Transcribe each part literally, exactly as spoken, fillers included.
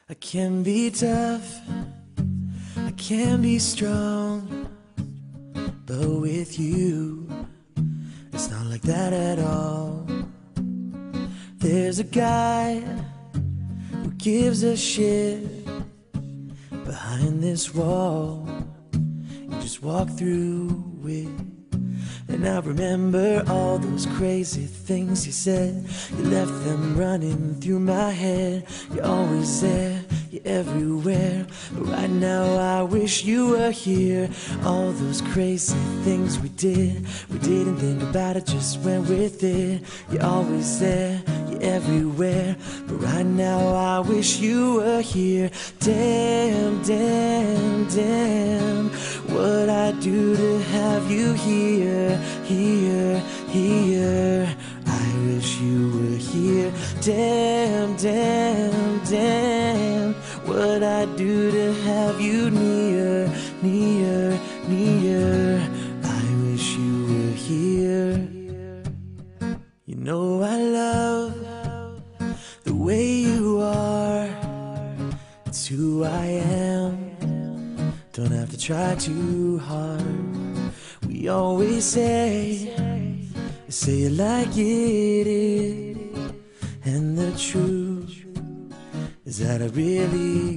I can be tough, I can be strong, but with you, it's not like that at all. There's a guy who gives a shit behind this wall you just walk through with. And I remember all those crazy things you said. You left them running through my head. You're always there, you're everywhere, but right now I wish you were here. All those crazy things we did, we didn't think about it, just went with it. You're always there, you're everywhere, but right now I wish you were here. Damn, damn, damn, what I'd do to have you here, here, here. I wish you were here. Damn, damn, damn, what I'd do to have you near, near, near. I wish you were here. You know I love the way you are. It's who I am. Don't have to try too hard. We always say, say it like it is, and the truth is that I really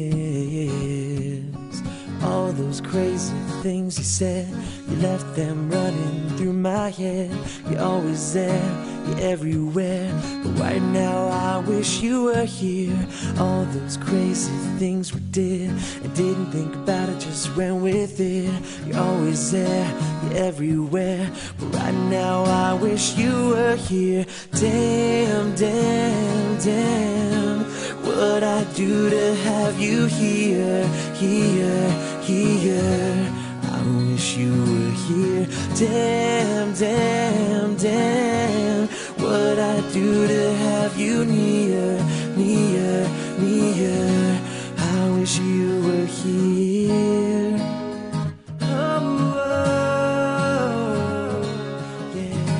miss all those crazy things you said. You left them running through my head. You're always there, you're everywhere, but right now I wish you were here. All those crazy things we did, I didn't think about it, just went with it. You're always there, you're everywhere, but right now I wish you were here. Damn, damn, damn, what I'd do to have you here, here, here. I wish you were here. Damn, damn, damn, what I'd do to have you near, near, near. I wish you were here. Oh, oh, yeah.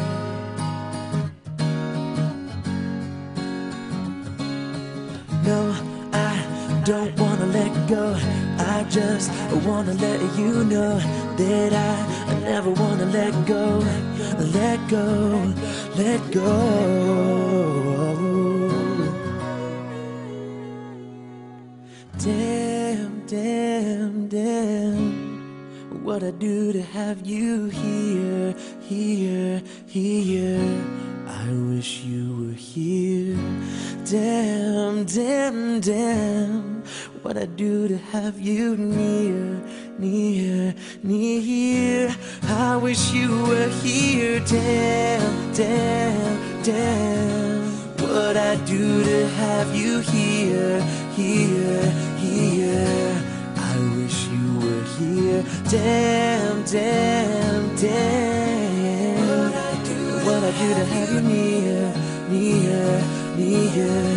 No, I don't wanna let go. I just wanna let you know that I, I never wanna let go, let go, let go. Damn, damn, damn, what I do to have you here, here, here. I wish you were here. Damn, damn, damn, what I do to have you near, near, near. I wish you were here. Damn, damn, damn, what I do to have you here, here, here. I wish you were here. Damn, damn, damn, what I do to have you near, near, near.